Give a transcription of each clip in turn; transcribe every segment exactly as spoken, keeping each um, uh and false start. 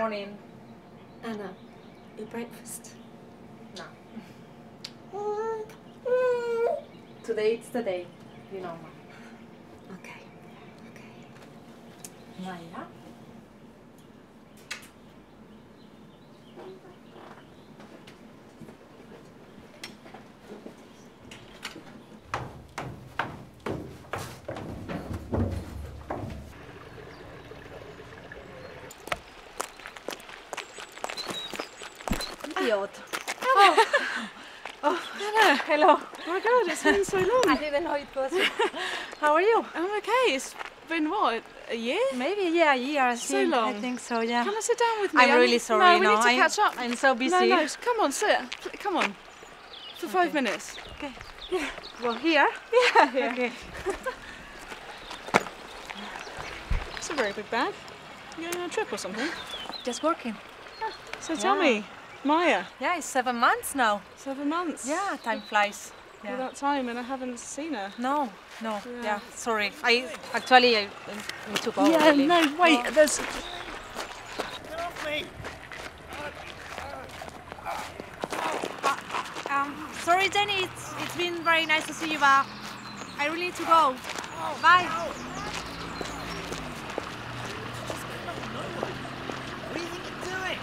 Morning. Anna, your breakfast? No. Today it's the day, you know, Mom. Okay, okay. Maya? Idiot. Oh. Oh, Anna. Hello. Oh my God, it's been so long. I didn't know it was. How are you? I'm okay. It's been what, a year? Maybe, yeah, a year. I So think. long. I think so, yeah. Come and sit down with me. I'm I really need- sorry. No, we no, need to I, catch up. I'm so busy. No, no, come on, sit. Come on. For five Okay. minutes. Okay. Yeah. Well, here? Yeah, yeah. Okay. It's a very big bag. You going on a trip or something? Just working. So tell Yeah. me, Maya, Yeah, it's seven months now. seven months. Yeah, time flies. Yeah. Without time, and I haven't seen her. No, no, Yeah. yeah, sorry. I actually I, I need to go. Yeah, really. no, wait, Oh. there's... Get off me! Um, sorry, Jenny. It's it's been very nice to see you, but I really need to go. Bye. What do you think you're doing?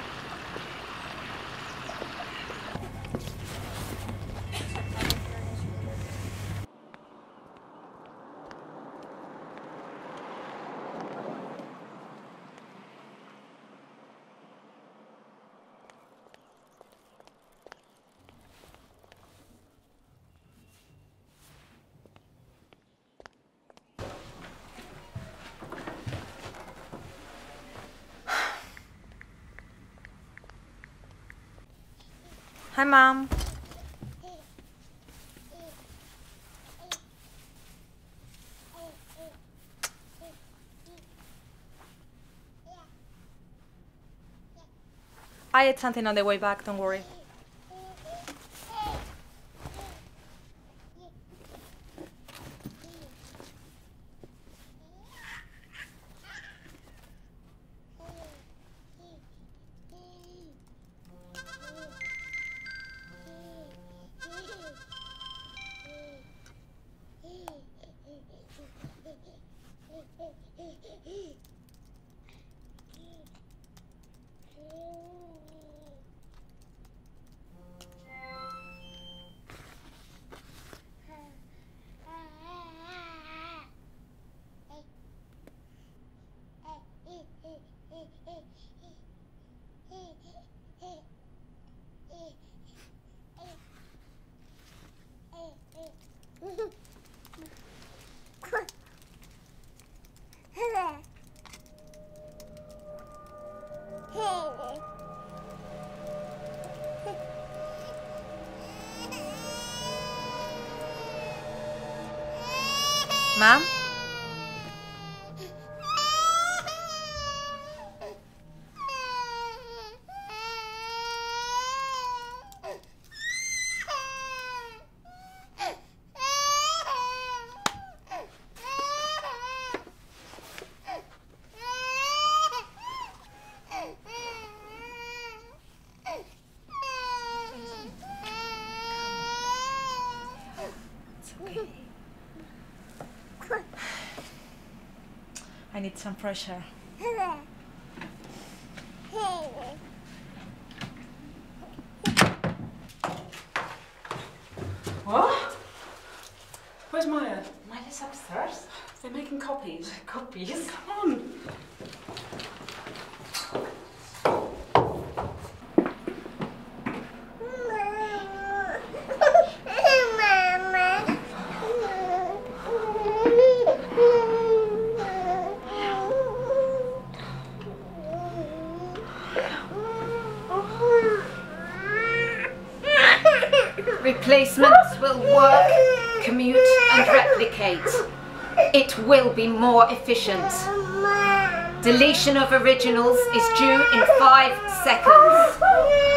Hi, Mom. I ate something on the way back. Don't worry. Mom? I need some fresh air. What? Where's Maya? Maya's upstairs. They're making copies. Copies? Come on. Replacements will work, commute and replicate. It will be more efficient. Deletion of originals is due in five seconds.